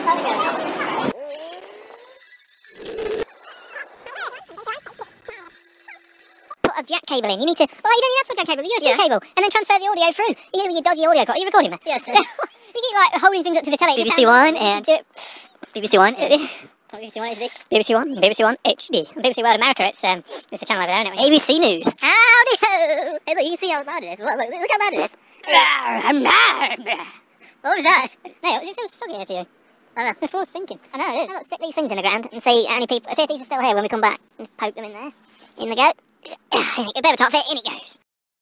Put a jack cable in. You need to. Well, you don't even have to put a jack cable. The USB cable, and then transfer the audio through. You with your dodgy audio card. Are you recording me? Yes. You keep like holding things up to the telly. BBC One and BBC One. BBC One HD. BBC One, BBC One HD. BBC World America, it's a channel over there, isn't it? ABC News. Howdy ho! Hey, look, you can see how loud it is. Look how loud it is. What was that? No, it feels soggy here to you. I know, the floor's sinking. I know, it is. Let's stick these things in the ground and see how many people, see if these are still here when we come back. And poke them in there. In they go. A bit of a top fit, in it goes.